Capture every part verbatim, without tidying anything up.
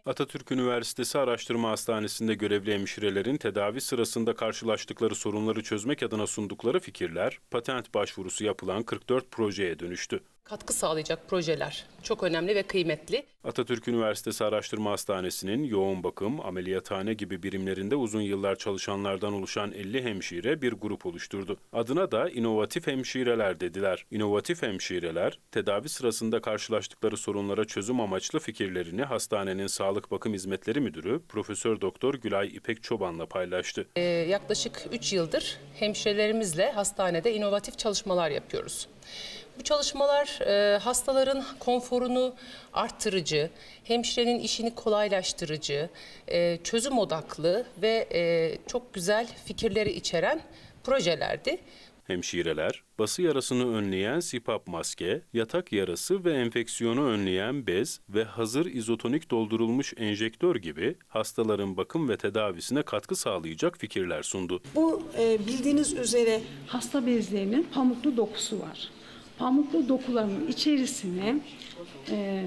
Atatürk Üniversitesi Araştırma Hastanesi'nde görevli hemşirelerin tedavi sırasında karşılaştıkları sorunları çözmek adına sundukları fikirler, patent başvurusu yapılan kırk dört projeye dönüştü. Katkı sağlayacak projeler çok önemli ve kıymetli. Atatürk Üniversitesi Araştırma Hastanesi'nin yoğun bakım, ameliyathane gibi birimlerinde uzun yıllar çalışanlardan oluşan elli hemşire bir grup oluşturdu. Adına da inovatif hemşireler dediler. İnovatif hemşireler, tedavi sırasında karşılaştıkları sorunlara çözüm amaçlı fikirlerini hastanenin Sağlık Bakım Hizmetleri Müdürü Profesör Doktor Gülay İpek Çoban'la paylaştı. Ee, yaklaşık üç yıldır hemşirelerimizle hastanede inovatif çalışmalar yapıyoruz. Bu çalışmalar e, hastaların konforunu arttırıcı, hemşirenin işini kolaylaştırıcı, e, çözüm odaklı ve e, çok güzel fikirleri içeren projelerdi. Hemşireler, bası yarasını önleyen sipap maske, yatak yarası ve enfeksiyonu önleyen bez ve hazır izotonik doldurulmuş enjektör gibi hastaların bakım ve tedavisine katkı sağlayacak fikirler sundu. Bu e, bildiğiniz üzere hasta bezlerinin pamuklu dokusu var. Pamuklu dokuların içerisine e,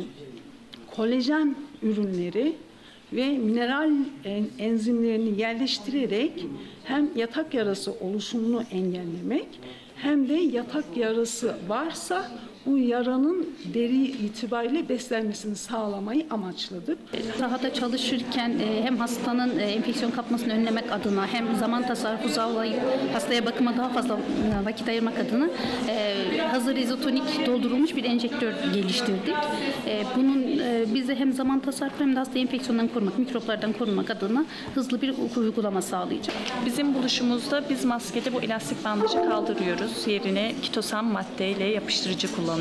kolajen ürünleri ve mineral enzimlerini yerleştirerek hem yatak yarası oluşumunu engellemek hem de yatak yarası varsa bu yaranın deri itibariyle beslenmesini sağlamayı amaçladık. Sahada çalışırken hem hastanın enfeksiyon kapmasını önlemek adına hem zaman tasarrufu sağlayıp hastaya bakıma daha fazla vakit ayırmak adına hazır izotonik doldurulmuş bir enjektör geliştirdik. Bunun bize hem zaman tasarrufu hem de hastayı enfeksiyondan korumak, mikroplardan korumak adına hızlı bir uygulama sağlayacak. Bizim buluşumuzda biz maskede bu elastik bandajı kaldırıyoruz. Yerine kitosan maddeyle yapıştırıcı kullanıyoruz.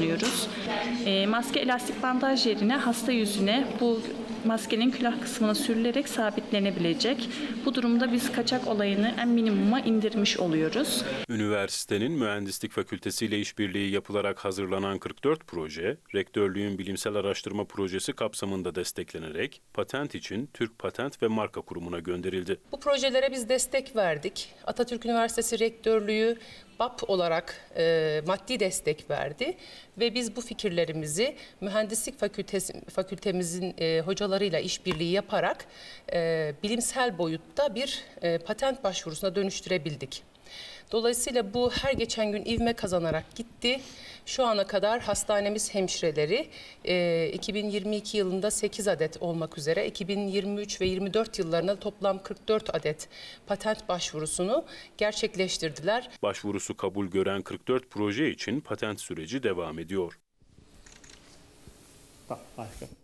E, maske elastik bandaj yerine hasta yüzüne bu maskenin külah kısmına sürülerek sabitlenebilecek. Bu durumda biz kaçak olayını en minimuma indirmiş oluyoruz. Üniversitenin Mühendislik Fakültesi ile işbirliği yapılarak hazırlanan kırk dört proje, Rektörlüğün Bilimsel Araştırma Projesi kapsamında desteklenerek patent için Türk Patent ve Marka Kurumu'na gönderildi. Bu projelere biz destek verdik. Atatürk Üniversitesi Rektörlüğü B A P olarak e, maddi destek verdi ve biz bu fikirlerimizi Mühendislik Fakültesi, Fakültemizin e, hocalarıyla işbirliği yaparak e, bilimsel boyutta bir e, patent başvurusuna dönüştürebildik. Dolayısıyla bu her geçen gün ivme kazanarak gitti. Şu ana kadar hastanemiz hemşireleri e, iki bin yirmi iki yılında sekiz adet olmak üzere iki bin yirmi üç ve yirmi dört yıllarında toplam kırk dört adet patent başvurusunu gerçekleştirdiler. Başvurusu kabul gören kırk dört proje için patent süreci devam ediyor. Tamam, harika.